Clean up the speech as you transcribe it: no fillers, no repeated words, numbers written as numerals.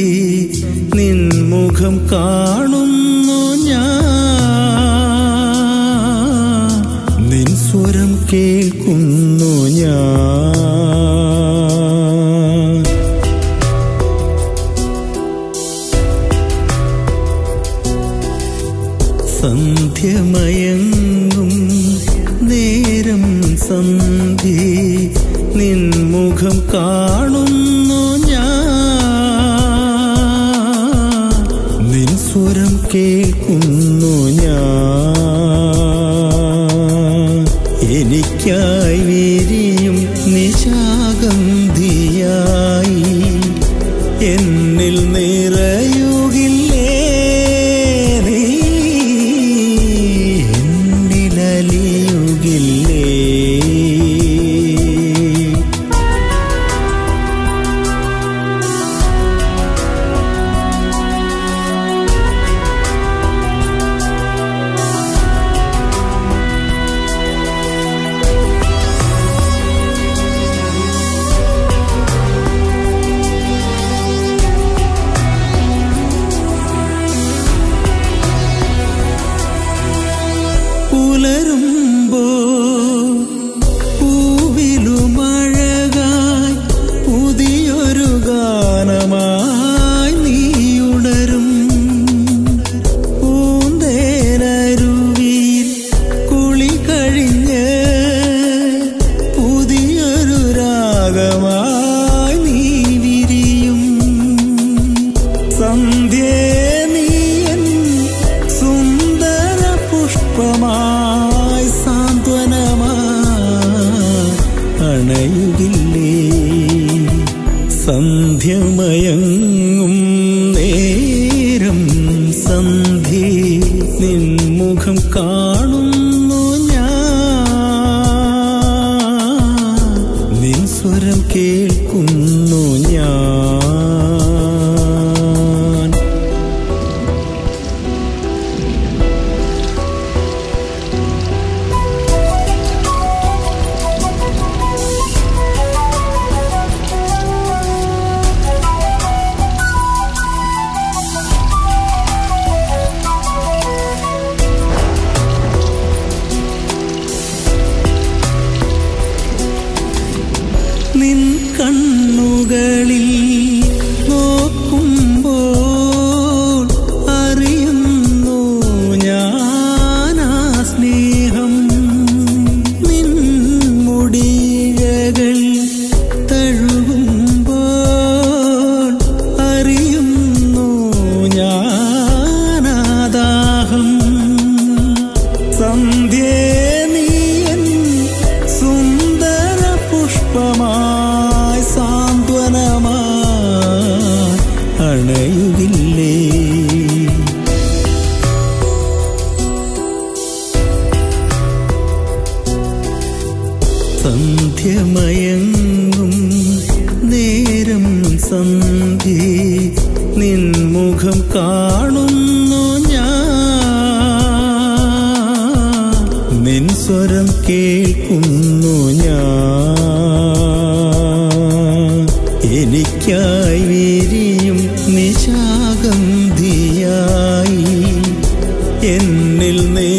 നിൻമുഖം കാണുന്നു ഞാൻ, നിൻ സ്വരം കേൾക്കുന്നു ഞാൻ. സന്ധ്യമയങ്ങും നേരം സന്ധ്യേ നിൻമുഖം കാണുന്നു ഞാൻ, നിൻ സ്വരം കേൾക്കുന്നു ഞാൻ. എനിക്കായി വിരിയും നിശാഗന്ധിയായി എന്നിൽ നിറയുകില്ലേ, എന്നിലലിയുകില്ലേ. പുലരുമ്പോ പൂവിലുമഴകായി പുതിയൊരു ഗാനമായി നീയുണരും. പൂന്തേനരുവിയിൽ കുളി കഴിഞ്ഞ് പുതിയൊരു രാഗമായി നീ വിരിയും. സന്ധ്യേ നീയൻ സുന്ദര പുഷ്പമായി സാന്ത്വനമായി അണയുകില്ലേ. സന്ധ്യമയങ്ങും നേരം സന്ധ്യേ നിൻമുഖം കാണുന്നു ഞാൻ, നിൻ സ്വരം കേൾക്കുന്നു ഞാൻ. നിൻ കണ്ണുകളിൽ നോക്കുമ്പോൾ അറിയുന്നു ഞാനാ സ്നേഹം. നിൻ മുടിയകൾ തഴുകുമ്പോൾ അറിയുന്നു ഞാനാ ദാഹം. സന്ധ്യേ നീയൻ സുന്ദര പുഷ്പമായി സാന്ത്വനമായി അണയുകില്ലേ. സന്ധ്യമയങ്ങും നേരം സന്ധ്യേ നിൻമുഖം കാണുന്നു ഞാൻ, നിൻ സ്വരം കേൾക്കുന്നു ഞാൻ. എനിക്കായി വിരിയും നിശാഗന്ധിയായി എന്നിൽ